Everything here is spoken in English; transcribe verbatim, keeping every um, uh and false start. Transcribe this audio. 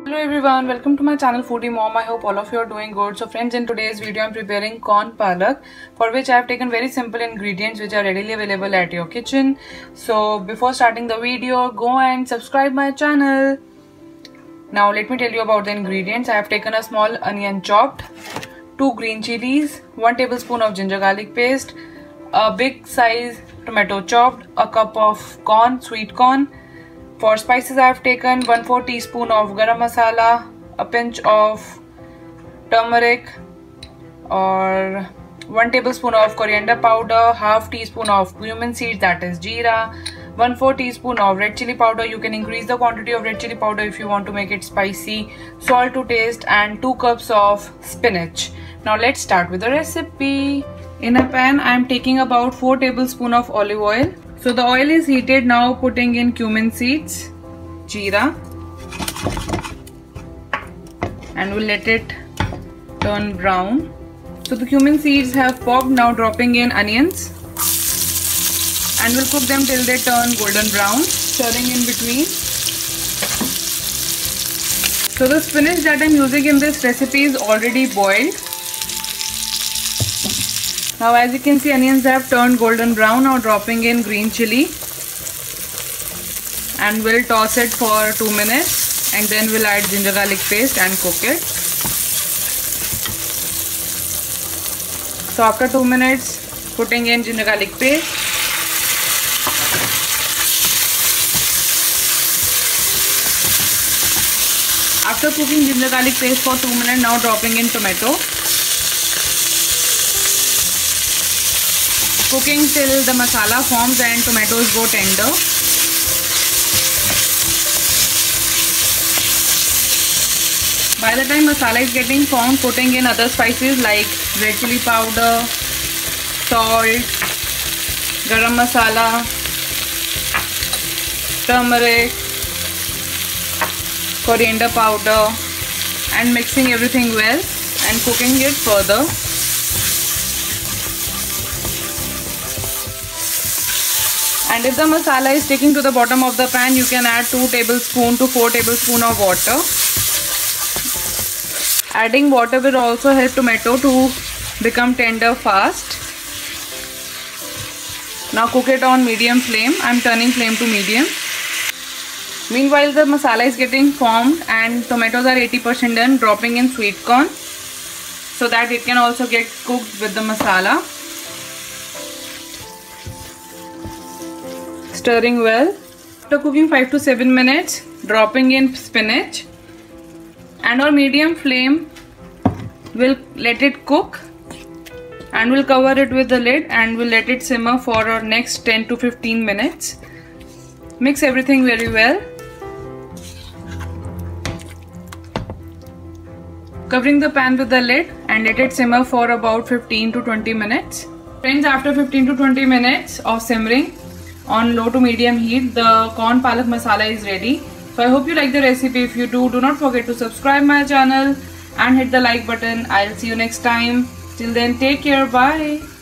Hello everyone, welcome to my channel Foodie Mom. I hope all of you are doing good. So friends, in today's video I'm preparing corn palak, for which I have taken very simple ingredients which are readily available at your kitchen. So before starting the video, go and subscribe my channel. Now let me tell you about the ingredients. I have taken a small onion chopped, two green chilies, one tablespoon of ginger garlic paste, a big size tomato chopped, a cup of corn, sweet corn. For spices I have taken one fourth teaspoon of garam masala, a pinch of turmeric or one tablespoon of coriander powder, half teaspoon of cumin seeds, that is jeera, one fourth teaspoon of red chili powder. You can increase the quantity of red chili powder if you want to make it spicy, salt to taste, and two cups of spinach. Now let's start with the recipe. In a pan I am taking about four tablespoons of olive oil. So the oil is heated. Now putting in cumin seeds, jeera, and we'll let it turn brown. So the cumin seeds have popped. Now dropping in onions, and we'll cook them till they turn golden brown, stirring in between. So the spinach that I'm using in this recipe is already boiled. Now as you can see, onions have turned golden brown. Now dropping in green chili, and we'll toss it for two minutes, and then we'll add ginger garlic paste and cook it. So after two minutes, putting in ginger garlic paste, after cooking ginger garlic paste for two minutes, now dropping in tomato. Cooking till the masala forms and tomatoes go tender. By the time masala is getting formed, putting in other spices like red chili powder, salt, garam masala, turmeric, coriander powder, and mixing everything well and cooking it further. And if the masala is sticking to the bottom of the pan, you can add two tablespoons to four tablespoons of water. Adding water will also help tomato to become tender fast. Now cook it on medium flame. I am turning flame to medium. Meanwhile the masala is getting formed and tomatoes are eighty percent done, dropping in sweet corn so that it can also get cooked with the masala. Stirring well. After cooking five to seven minutes, dropping in spinach, and on medium flame we'll let it cook, and we'll cover it with the lid and we'll let it simmer for our next ten to fifteen minutes. Mix everything very well. Covering the pan with the lid and let it simmer for about fifteen to twenty minutes. Friends, after fifteen to twenty minutes of simmering on low to medium heat, the corn palak masala is ready. So I hope you like the recipe. If you do, do not forget to subscribe my channel and hit the like button. I'll see you next time. Till then, take care. Bye.